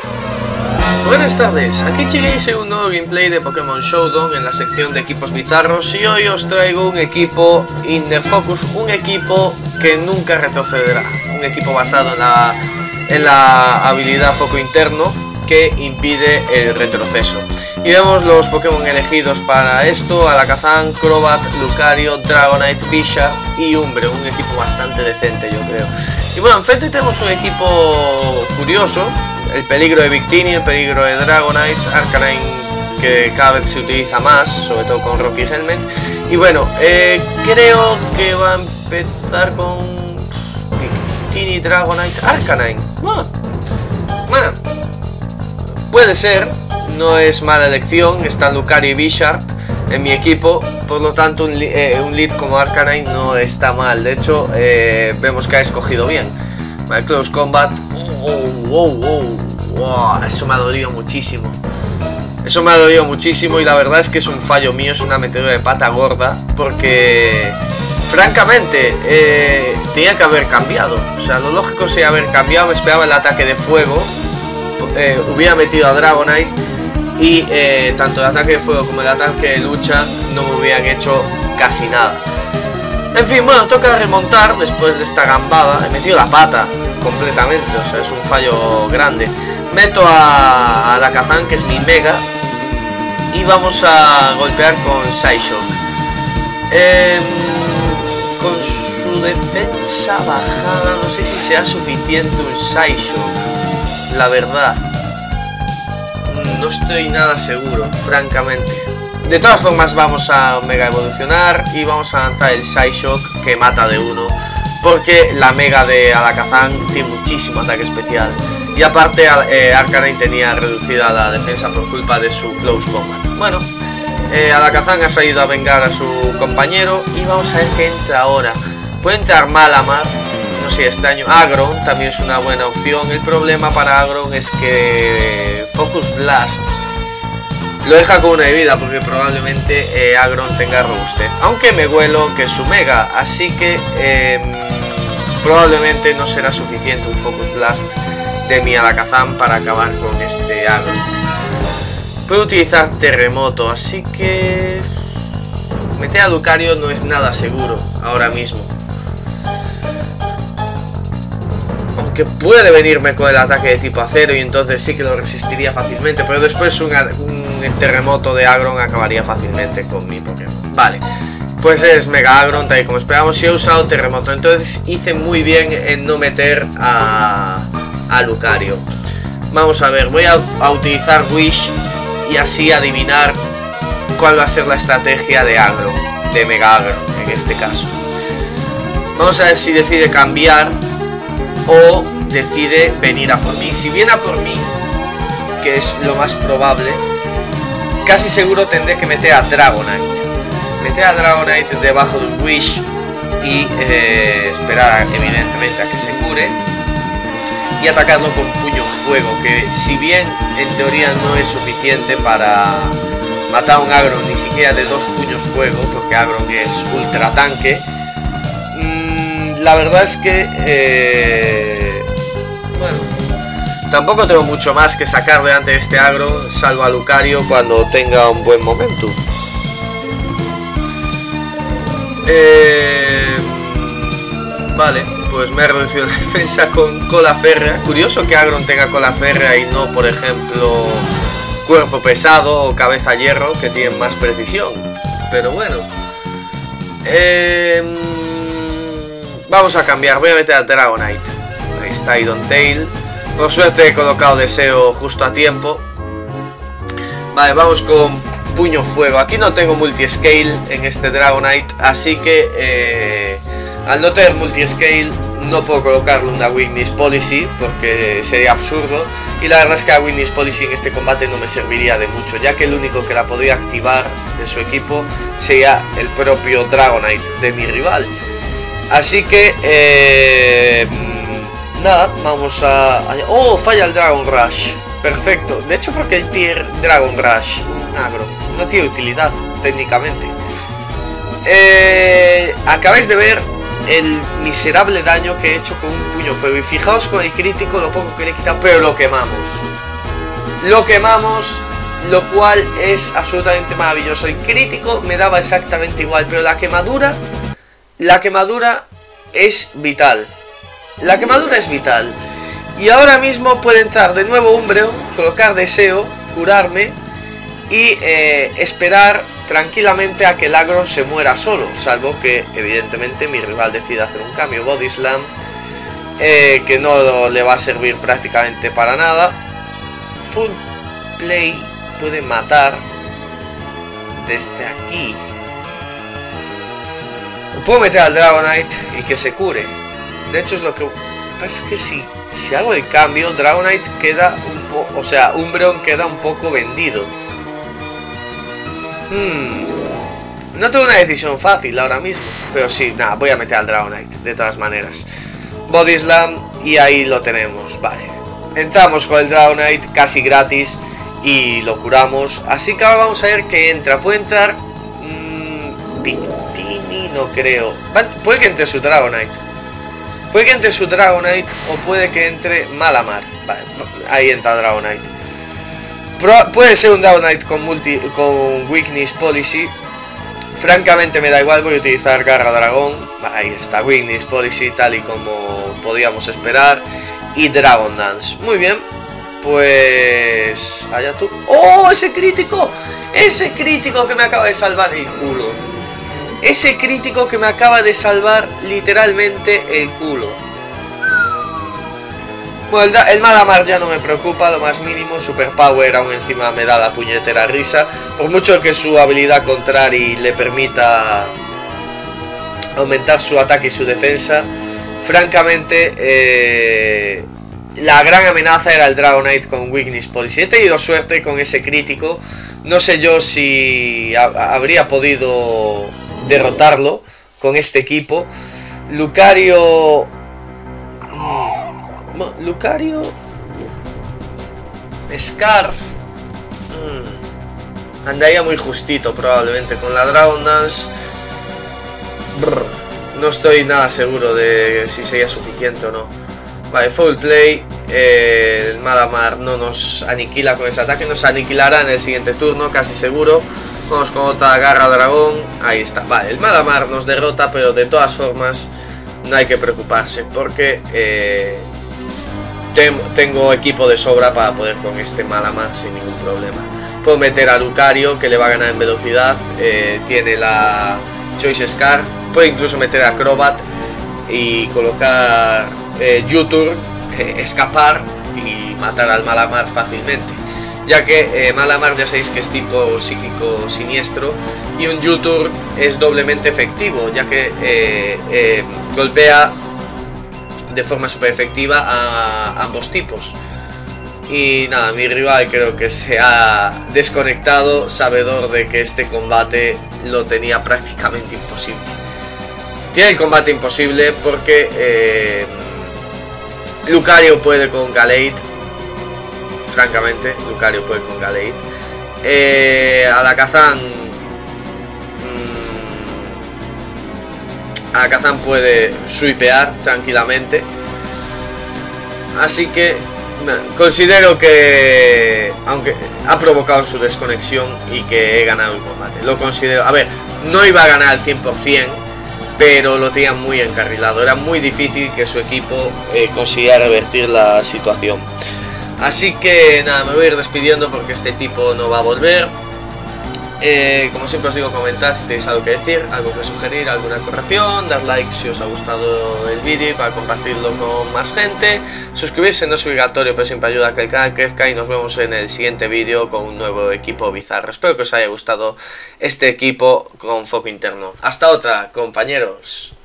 Buenas tardes, aquí lleguéis en un nuevo gameplay de Pokémon Showdown en la sección de equipos bizarros y hoy os traigo un equipo Inner Focus, un equipo que nunca retrocederá, un equipo basado en la habilidad Foco Interno que impide el retroceso. Y vemos los Pokémon elegidos para esto: Alakazam, Crobat, Lucario, Dragonite, Bisharp y Umbreon, un equipo bastante decente yo creo. Y bueno, enfrente tenemos un equipo curioso. El peligro de Victini, el peligro de Dragonite, Arcanine que cada vez se utiliza más, sobre todo con Rocky Helmet. Y bueno, creo que va a empezar con Victini, Dragonite, Arcanine. Bueno, puede ser, no es mala elección. Están Lucario y Bisharp en mi equipo, por lo tanto un lead como Arcanine no está mal. De hecho, vemos que ha escogido bien. Vale, Close Combat. Wow, eso me ha dolido muchísimo. Eso me ha dolido muchísimo y la verdad es que es un fallo mío, es una metedura de pata gorda, porque francamente tenía que haber cambiado. O sea, lo lógico sería haber cambiado. Me esperaba el ataque de fuego, hubiera metido a Dragonite y tanto el ataque de fuego como el ataque de lucha no me hubieran hecho casi nada. En fin, bueno, toca remontar después de esta gambada. He metido la pata completamente, o sea, es un fallo grande. Meto a Alakazam, que es mi Mega, y vamos a golpear con Psyshock. Con su defensa bajada, no sé si sea suficiente un Psyshock, la verdad. No estoy nada seguro, francamente. De todas formas vamos a Mega evolucionar y vamos a lanzar el Psyshock, que mata de uno, porque la Mega de Alakazam tiene muchísimo ataque especial. Y aparte Arcanine tenía reducida la defensa por culpa de su Close Combat. Bueno, Alakazam ha salido a vengar a su compañero y vamos a ver qué entra ahora. Puede entrar Malamar, no sé, extraño. Aggron también es una buena opción. El problema para Aggron es que Focus Blast lo deja con una de vida, porque probablemente Aggron tenga robustez. Aunque me huelo que es su Mega, así que probablemente no será suficiente un Focus Blast de mi Alakazam para acabar con este Aggron. Puedo utilizar Terremoto, así que meter a Lucario no es nada seguro ahora mismo. Aunque puede venirme con el ataque de tipo acero y entonces sí que lo resistiría fácilmente, pero después un Terremoto de Aggron acabaría fácilmente con mi Pokémon. Vale, pues es Mega Aggron, tal y como esperamos, y he usado Terremoto, entonces hice muy bien en no meter a Lucario. Vamos a ver, voy a utilizar Wish y así adivinar cuál va a ser la estrategia de Aggron, de Mega Aggron en este caso. Vamos a ver si decide cambiar o decide venir a por mí. Si viene a por mí, que es lo más probable, casi seguro tendré que meter a Dragonite. Meter a Dragonite debajo de un Wish y esperar evidentemente a que se cure y atacarlo con Puño Fuego, que si bien en teoría no es suficiente para matar a un Aggron, ni siquiera de 2 puños fuego, porque Aggron es ultra tanque. La verdad es que bueno, tampoco tengo mucho más que sacar delante de este Aggron, salvo a Lucario cuando tenga un buen momento. Vale, pues me he reducido la defensa con Cola Férrea. Curioso que Aggron tenga Cola Férrea y no, por ejemplo, Cuerpo Pesado o Cabeza Hierro, que tienen más precisión. Pero bueno, vamos a cambiar, voy a meter a Dragonite. Ahí está Idontail. Por suerte he colocado Deseo justo a tiempo. Vale, vamos con Puño Fuego. Aquí no tengo multi-scale en este Dragonite, así que al no tener multi-scale no puedo colocarle una Weakness Policy porque sería absurdo. Y la verdad es que la Weakness Policy en este combate no me serviría de mucho, ya que el único que la podría activar de su equipo sería el propio Dragonite de mi rival. Así que nada, vamos a... ¡Oh! Falla el Dragon Rush. Perfecto. De hecho, porque el tier Dragon Rush, un Aggron, no tiene utilidad técnicamente. Acabáis de ver el miserable daño que he hecho con un Puño Fuego. Y fijaos con el crítico lo poco que le he quitado, pero lo quemamos. lo quemamos, lo cual es absolutamente maravilloso. El crítico me daba exactamente igual, pero la quemadura es vital. La quemadura es vital. Y ahora mismo puede entrar de nuevo Umbreon, colocar deseo, curarme y esperar tranquilamente a que el agro se muera solo, salvo que evidentemente mi rival decida hacer un cambio. Body Slam, que no le va a servir prácticamente para nada. Full Play puede matar desde aquí. Puedo meter al Dragonite y que se cure. De hecho es lo que... Es que si hago el cambio, Dragonite queda un poco... O sea, Umbreon queda un poco vendido. No tengo una decisión fácil ahora mismo. Pero sí, nada, voy a meter al Dragonite de todas maneras. Body Slam y ahí lo tenemos. Vale. Entramos con el Dragonite casi gratis y lo curamos. Así que ahora vamos a ver que entra. Puede entrar... Victini, no creo. Puede que entre su Dragonite. Puede que entre su Dragonite o puede que entre Malamar. Vale, ahí entra Dragonite. Puede ser un Dragonite con Weakness Policy. Francamente me da igual, voy a utilizar Garra Dragón. Ahí está, Weakness Policy tal y como podíamos esperar. Y Dragon Dance. Muy bien. Pues... allá tú. ¡Oh! ¡Ese crítico! Ese crítico que me acaba de salvar el culo. Ese crítico que me acaba de salvar literalmente el culo. Bueno, el Malamar ya no me preocupa lo más mínimo. Super Power aún encima me da la puñetera risa. Por mucho que su habilidad contraria le permita aumentar su ataque y su defensa, francamente la gran amenaza era el Dragonite con Weakness Policy. He tenido suerte con ese crítico. No sé yo si habría podido derrotarlo con este equipo. Lucario Scarf andaría muy justito probablemente con la Dragon Dance. No estoy nada seguro de si sería suficiente o no. Vale, Full Play. El Malamar no nos aniquila con ese ataque. Nos aniquilará en el siguiente turno, casi seguro. Vamos con otra Garra Dragón. Ahí está. Vale, el Malamar nos derrota, pero de todas formas no hay que preocuparse porque tengo equipo de sobra para poder con este Malamar sin ningún problema. Puedo meter a Lucario, que le va a ganar en velocidad. Tiene la Choice Scarf. Puedo incluso meter a Acrobat y colocar Yutur, escapar y matar al Malamar fácilmente. Ya que Malamar ya sabéis que es tipo psíquico siniestro y un Yutur es doblemente efectivo, ya que golpea de forma súper efectiva a ambos tipos. Y nada, mi rival creo que se ha desconectado, sabedor de que este combate lo tenía prácticamente imposible. Tiene el combate imposible porque Lucario puede con Gallade. Francamente, Lucario puede con Gallade. Alakazam puede swipear tranquilamente. Así que considero que, aunque ha provocado su desconexión y que he ganado el combate, lo considero, a ver, no iba a ganar al 100%, pero lo tenía muy encarrilado. Era muy difícil que su equipo consiguiera revertir la situación. Así que nada, me voy a ir despidiendo porque este tipo no va a volver. Como siempre os digo, comentad si tenéis algo que decir, algo que sugerir, alguna corrección, dar like si os ha gustado el vídeo para compartirlo con más gente, suscribirse no es obligatorio pero siempre ayuda a que el canal crezca y nos vemos en el siguiente vídeo con un nuevo equipo bizarro. Espero que os haya gustado este equipo con foco interno. Hasta otra, compañeros.